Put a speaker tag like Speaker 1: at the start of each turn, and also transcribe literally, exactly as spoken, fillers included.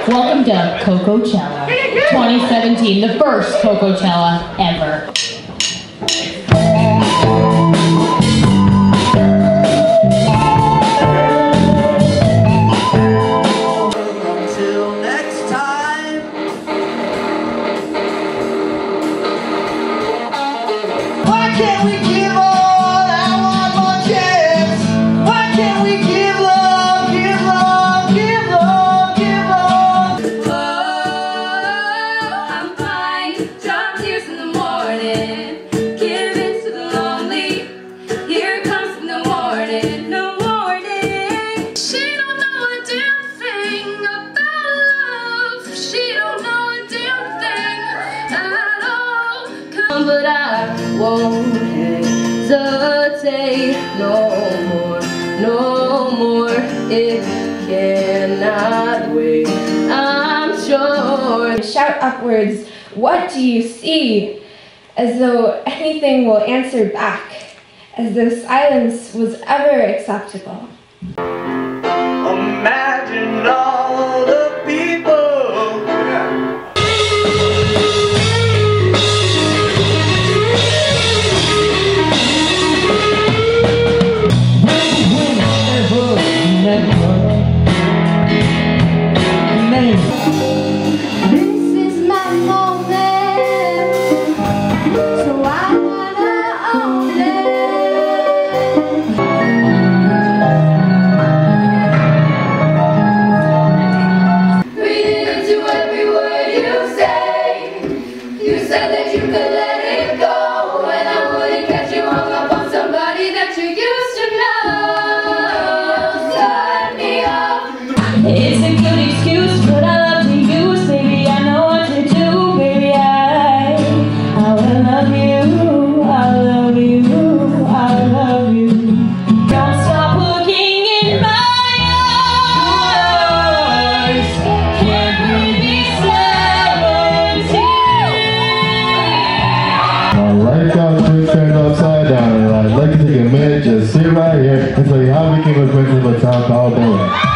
Speaker 1: Welcome to Cocoachella twenty seventeen, the first Cocoachella ever.
Speaker 2: Until next time. Why can't we give all that one more chance? Why can't we give love, give love, give love, give love?
Speaker 3: Oh, I'm fine. Drop tears in the morning. Give in to the lonely. Here it comes in the morning. No warning. She don't know a damn thing about love. She don't know a damn thing at all. Come, but I won't hesitate no more, no more. It cannot wait, I'm sure.
Speaker 4: Shout upwards, what do you see? As though anything will answer back, as though silence was ever acceptable.
Speaker 2: Imagine all the people.
Speaker 3: This is my moment, so I wanna own it. Reading into every word you say. You said that you could let it go, and I wouldn't catch you hung up on somebody that you used to know. Sign me up.
Speaker 1: It's a good excuse, but I love to use. Baby, I know what to do. Baby, I, I will love you. I love you. I love you. Don't stop looking in my eyes. Can't we be seventeen?
Speaker 5: I like how things turned upside down, and I'd like to take a minute, just sit right here and tell you how we became acquainted with a town called Holt.